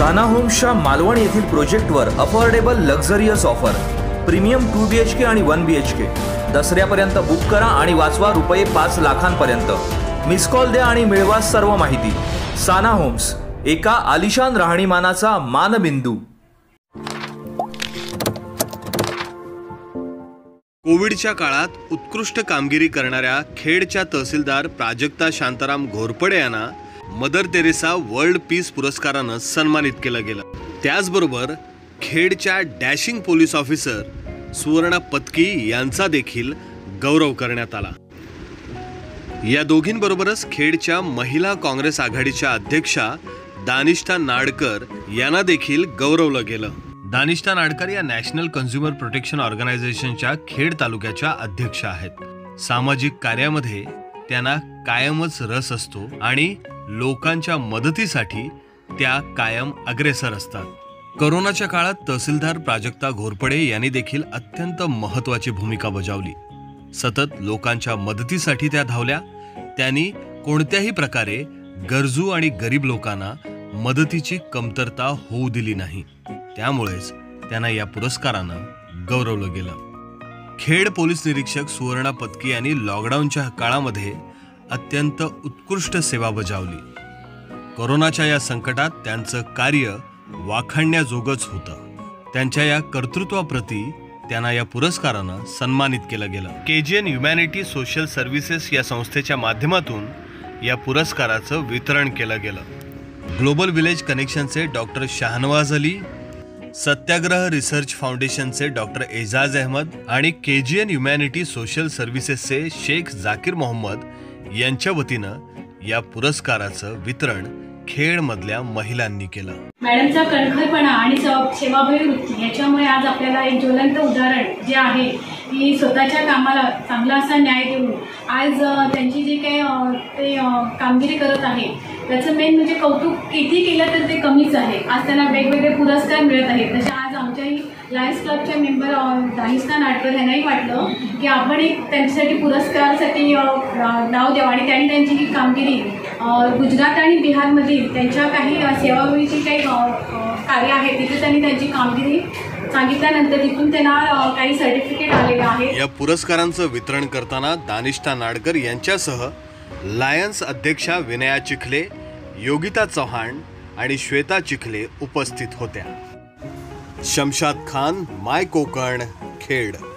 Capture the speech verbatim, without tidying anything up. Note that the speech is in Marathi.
साना होम्सच्या मालवण येथील प्रोजेक्टवर affordable luxurious offer, premium two B H K आणि वन बी एच के दसऱ्यापर्यंत बुक करा आणि वाचवा रुपये पाच लाखांपर्यंत। मिस कॉल द्या आणि मिळवा सर्व माहिती। साना होम्स, एका आलिशान राहणीमानाचा मानबिंदू। कोविडच्या काळात उत्कृष्ट कामगिरी करणाऱ्या खेडच्या तहसीलदार प्राजक्ता शांताराम घोरपडे यांना मदर तेरेसा वर्ल्ड पीस पुरस्काराने सन्मानित केलं गेलं। त्याचबरोबर खेडच्या dashing police officer Suvarna Patki यांचा देखील गौरव करण्यात आला। या दोघींबरोबरच खेडच्या महिला काँग्रेस आघाडीच्या अध्यक्षा दानिष्ठा नाडकर यांना देखील गौरवलं गेलं। दानिष्ठा नाडकर या नॅशनल कन्झ्युमर प्रोटेक्शन ऑर्गनायझेशनच्या खेड तालुक्याच्या अध्यक्षा आहेत। सामाजिक कार्यामध्ये त्यांना कायमच रस असतो आणि लोकांच्या मदतीसाठी त्या कायम अग्रेसर असतात। कोरोनाच्या काळात तहसीलदार प्राजक्ता घोरपडे यांनी देखील अत्यंत महत्त्वाची भूमिका बजावली। सतत लोकांच्या मदतीसाठी त्या धावल्या। त्यांनी कोणत्याही प्रकारे गरजू आणि गरीब लोकांना मदतीची कमतरता होऊ दिली नाही। त्यामुळेच त्यांना या पुरस्कारानं गौरवलं गेलं। खेड पोलीस निरीक्षक सुवर्णा पत्की यांनी लॉकडाऊनच्या काळामध्ये अत्यंत उत्कृष्ट सेवा बजावली। कोरोनाच्या या संकटात त्यांचं कार्य वाखाणण्याजोगंच होतं। त्यांच्या या कर्तृत्वाप्रती त्यांना या पुरस्कारानं सन्मानित केलं गेलं। केजीएन ह्युमॅनिटी सोशल सर्व्हिसेस या संस्थेच्या माध्यमातून या पुरस्काराचं वितरण केलं गेलं। ग्लोबल विलेज कनेक्शनचे डॉक्टर शाहनवाज अली, सत्याग्रह रिसर्च फाउंडेशनचे डॉक्टर एजाज अहमद आणि केजीएन ह्युमॅनिटी सोशल सर्व्हिसेसचे शेख जाकीर मोहम्मद यांच्या वतीनं या पुरस्काराचं वितरण खेडमधल्या महिलांनी केलं। मॅडमचा कणखरपणा आणि सेवाभावी वृत्ती याच्यामुळे आज आपल्याला एक ज्वलंत उदाहरण जे आहे की स्वतःच्या कामाला चांगला असा न्याय देऊन आज त्यांची जी काही ते कामगिरी करत आहे त्याचं मेन म्हणजे कौतुक किती केलं तर ते कमीच आहे। आज त्यांना वेगवेगळे पुरस्कार मिळत आहेत। तसे आज आमच्याही लायन्स क्लबच्या मेंबर दानिष्ठा नाडकर यांनाही वाटलं की आपण एक त्यांच्यासाठी पुरस्कारासाठी नाव द्यावं आणि त्यांनी त्यांची ही कामगिरी गुजरात आणि बिहारमधील त्यांच्या काही सेवाभावीची काही कार्य आहे तिथे त्यांनी त्यांची कामगिरी सांगितल्यानंतर तिथून त्यांना काही सर्टिफिकेट आलेलं आहे। या पुरस्कारांचं वितरण करताना दानिष्ठा नाडकर यांच्यासह लायन्स अध्यक्षा विनया चिखले, योगिता चव्हाण आणि श्वेता चिखले उपस्थित होत्या। शमशाद खान, माय कोकण, खेड।